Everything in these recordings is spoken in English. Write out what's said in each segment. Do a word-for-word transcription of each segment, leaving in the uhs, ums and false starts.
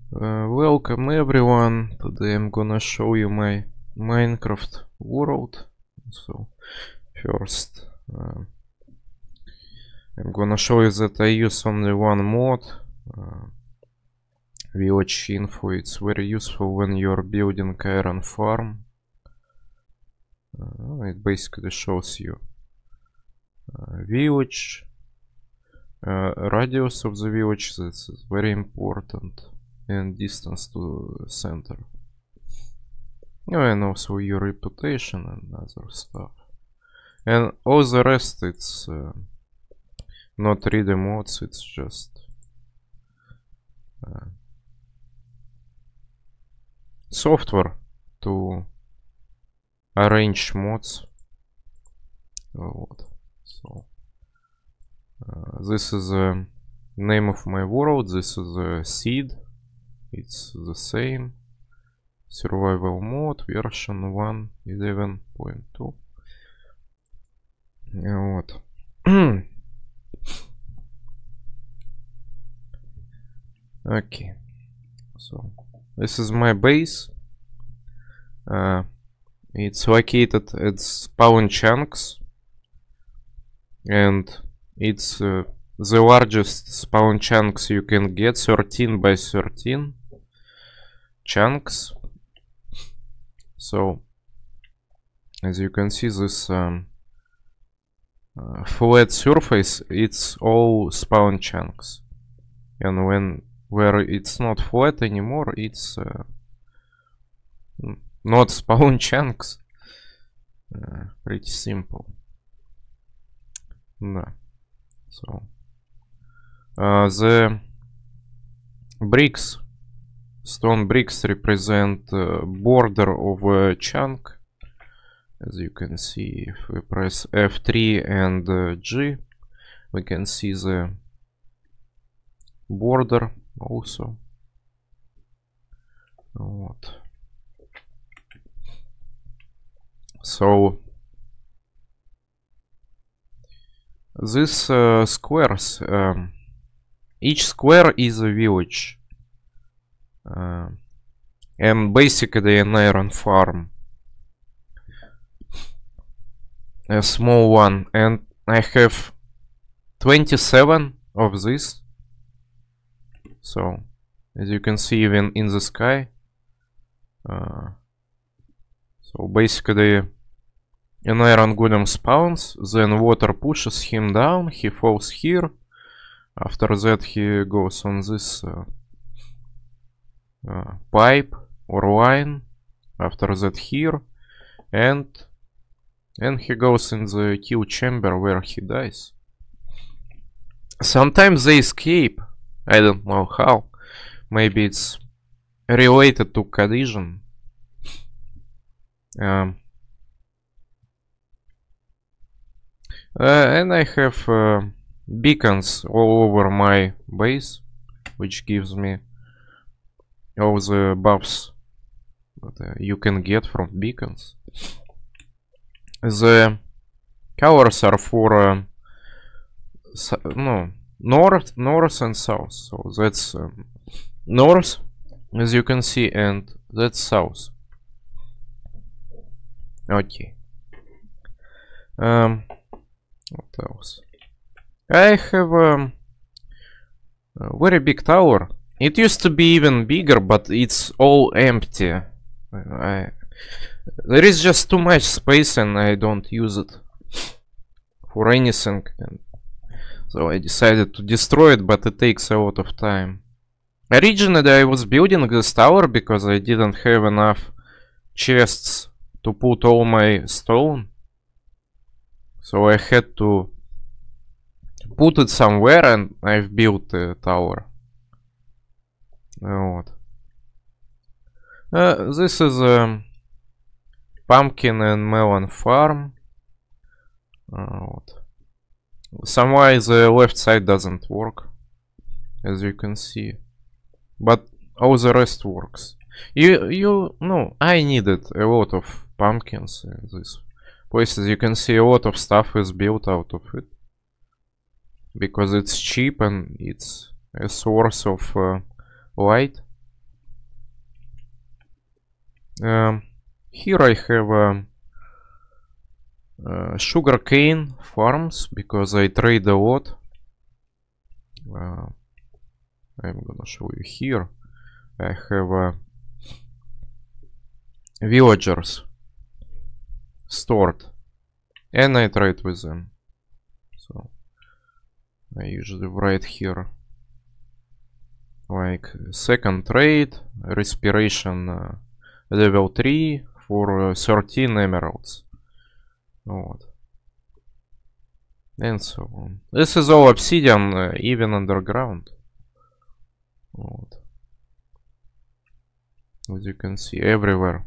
Uh, welcome everyone. Today I'm gonna show you my Minecraft world. So first uh, I'm gonna show you that I use only one mod, uh, village info. It's very useful when you're building iron farm. Uh, it basically shows you uh, village, uh, radius of the village. This is very important. And distance to center. Oh, and also your reputation and other stuff. And all the rest, it's uh, not really mods, it's just uh, software to arrange mods. So uh, this is the name of my world. This is a seed. It's the same. Survival mode version one eleven point two. Вот. Okay. So this is my base. Uh, it's located at spawn chunks, and it's uh, the largest spawn chunks you can get, thirteen by thirteen chunks. So as you can see, this um, uh, flat surface, it's all spawn chunks, and when where it's not flat anymore, it's uh, not spawn chunks. Uh, pretty simple. Да. So uh, the bricks, stone bricks, represent uh, border of a chunk. As you can see, if we press F three and uh, G, we can see the border also. Вот. So these uh, squares, um, each square is a village, uh, and basically an iron farm, a small one, and I have twenty-seven of these. So as you can see, even in the sky, uh, so basically an iron golem spawns, then water pushes him down, he falls here. After that he goes on this uh, uh, pipe or line. After that here, and and he goes in the kill chamber where he dies. Sometimes they escape, I don't know how. Maybe it's related to collision. Um, Uh, and I have uh, beacons all over my base, which gives me all the buffs that uh, you can get from beacons. The colors are for uh, no north, north and south. So that's um, north, as you can see, and that's south. Okay. Um. What else? I have um, a very big tower. It used to be even bigger, but it's all empty. I, there is just too much space and I don't use it for anything. And so I decided to destroy it, but it takes a lot of time. Originally I was building this tower because I didn't have enough chests to put all my stone. So I had to put it somewhere, and I've built a tower. Uh, what? Uh, this is a pumpkin and melon farm. Uh, what? Some why the left side doesn't work, as you can see, but all the rest works. You you no, I needed a lot of pumpkins in this places. You can see a lot of stuff is built out of it because it's cheap and it's a source of uh, light. Um, here I have uh, uh, sugarcane farms because I trade a lot. Uh, I'm gonna show you here. I have uh, villagers stored and I trade with them. So I usually write here like second trade, respiration uh, level three for uh, thirteen emeralds. Вот. And so on. This is all obsidian, uh, even underground. Вот. As you can see, everywhere.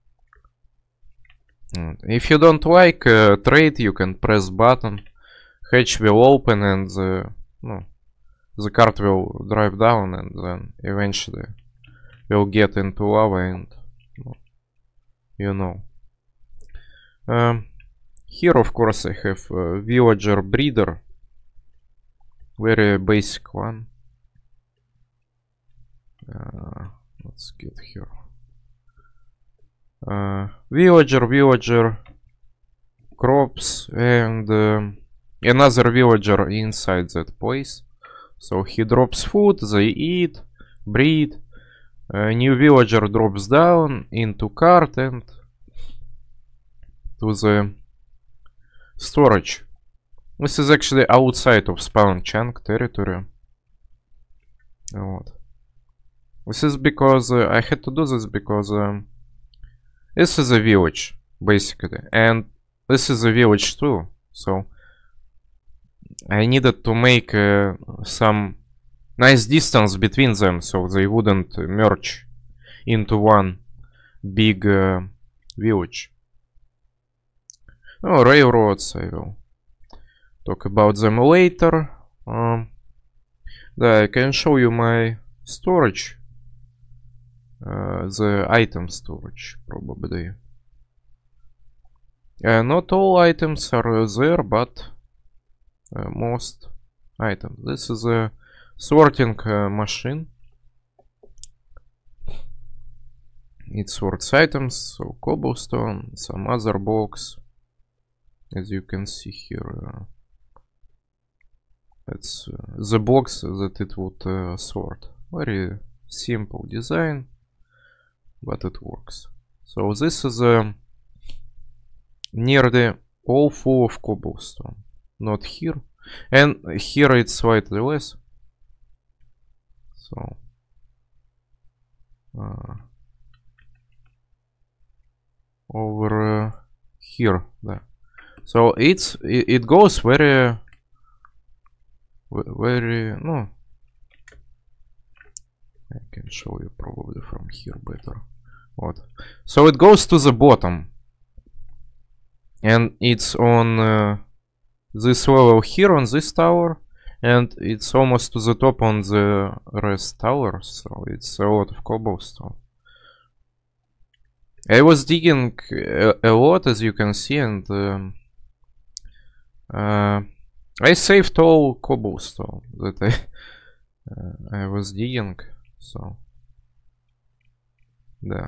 And if you don't like uh, trade, you can press button. Hatch will open and the, no, the cart will drive down and then eventually will get into lava and, no, you know. Um, here of course I have a villager breeder. Very basic one. Uh, let's get here. Uh, villager, villager, crops, and um, another villager inside that place. So he drops food, they eat, breed. A new villager drops down into cart and to the storage. This is actually outside of spawn chunk territory. Вот. This is because uh, I had to do this because um, this is a village basically, and this is a village too. So I needed to make uh, some nice distance between them so they wouldn't merge into one big uh, village. Oh, railroads, I will talk about them later. Um, yeah, I can show you my storage. Uh, the item storage, probably. Uh, not all items are there, but uh, most items. This is a sorting uh, machine. It sorts items, so cobblestone, some other blocks. As you can see here, uh, it's uh, the blocks that it would uh, sort. Very simple design, but it works. So this is uh, nearly all full of cobblestone. Not here. And here it's slightly less. So uh, over uh, here, there. So it's it, it goes very very no. I can show you probably from here better. What? So it goes to the bottom, and it's on uh, this level here on this tower, and it's almost to the top on the rest towers. So it's a lot of cobblestone. I was digging a, a lot, as you can see, and um, uh, I saved all cobblestone that I uh, I was digging. So yeah.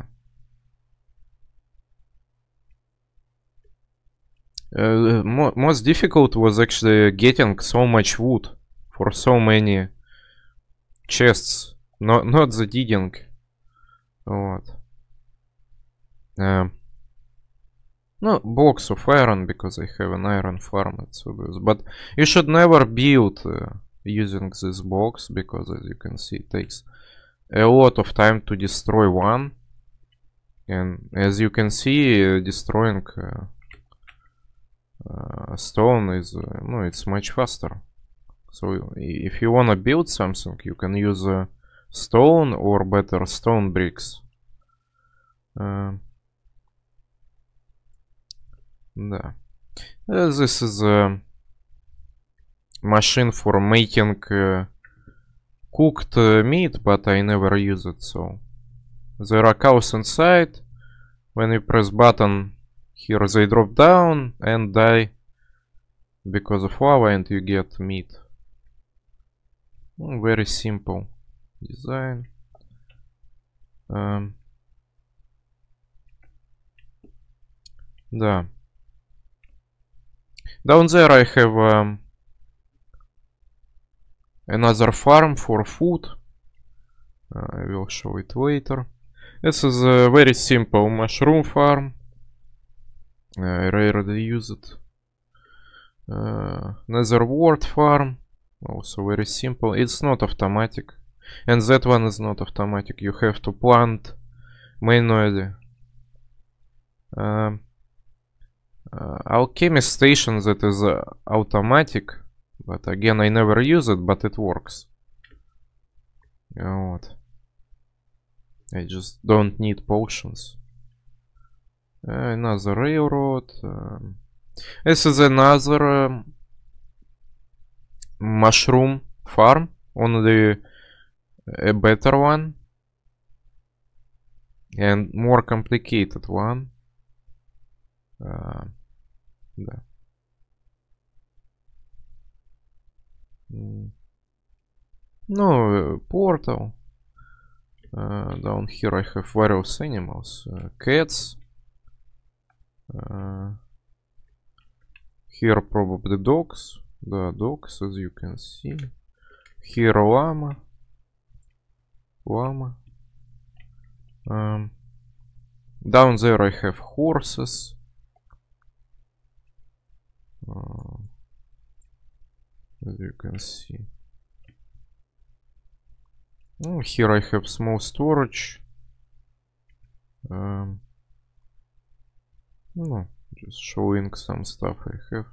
Uh, mo most difficult was actually getting so much wood for so many chests. Not not the digging. What? Uh, no, blocks of iron because I have an iron farm. It's obvious. But you should never build uh, using these blocks because, as you can see, it takes a lot of time to destroy one. And as you can see, uh, destroying uh, uh, stone is uh, no, it's much faster. So if you wanna build something, you can use uh, stone or better stone bricks. Uh, да. Uh, this is a machine for making uh, cooked uh, meat, but I never use it. So there are cows inside. When you press button here, they drop down and die because of lava, and you get meat. Oh, very simple design. Um, Да. Down there I have um, another farm for food. Uh, I will show it later. This is a very simple mushroom farm. Uh, I rarely use it. Uh, Nether wart farm. Also very simple. It's not automatic. And that one is not automatic. You have to plant manually. Um, uh, alchemist station that is uh, automatic. But again, I never use it, but it works. Вот. I just don't need potions. Uh, another railroad. Um, this is another um, mushroom farm. Only a better one. And more complicated one. Uh, да. Mm. No, uh, portal. Uh, down here I have various animals. Uh, cats. Uh, here probably dogs. The dogs, as you can see. Here llama. Llama. Um, down there I have horses. Uh, as you can see. Oh, here I have small storage. Um, no, just showing some stuff I have.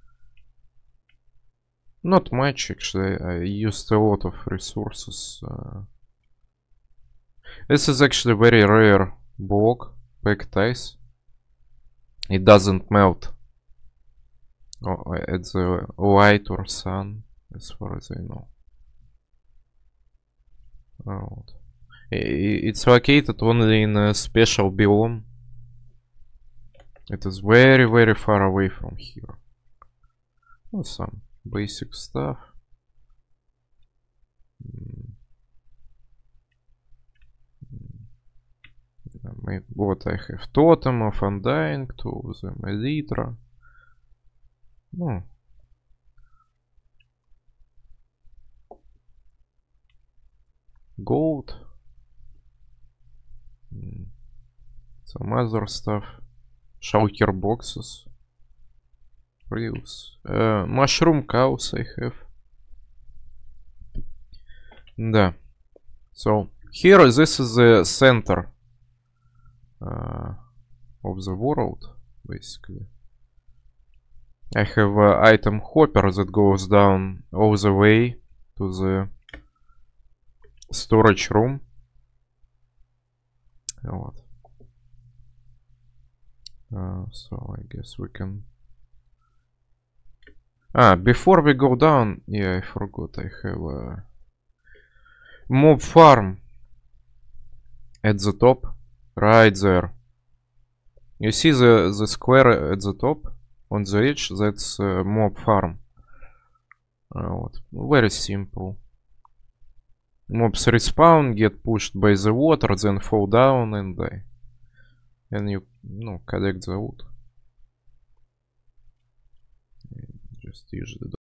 Not much actually. I used a lot of resources. Uh, this is actually very rare block, pegtise. It doesn't melt oh, at the light or sun, as far as I know. Oh, it's located only in a special biome. It is very, very far away from here. Oh, some basic stuff. What I have: Totem of Undying, two of them, Elytra. No. Gold. Some other stuff. Shulker boxes. Reels. Uh, mushroom cows I have. Да. So here this is the center uh, of the world, basically. I have an item hopper that goes down all the way to the storage room. Вот. Uh, so I guess we can. Ah, before we go down, yeah, I forgot. I have a mob farm at the top, right there. You see the the square at the top on the edge? That's uh, mob farm. Uh, very simple. Mobs respawn, get pushed by the water, then fall down and die. And you, no, collect the wood. Just usually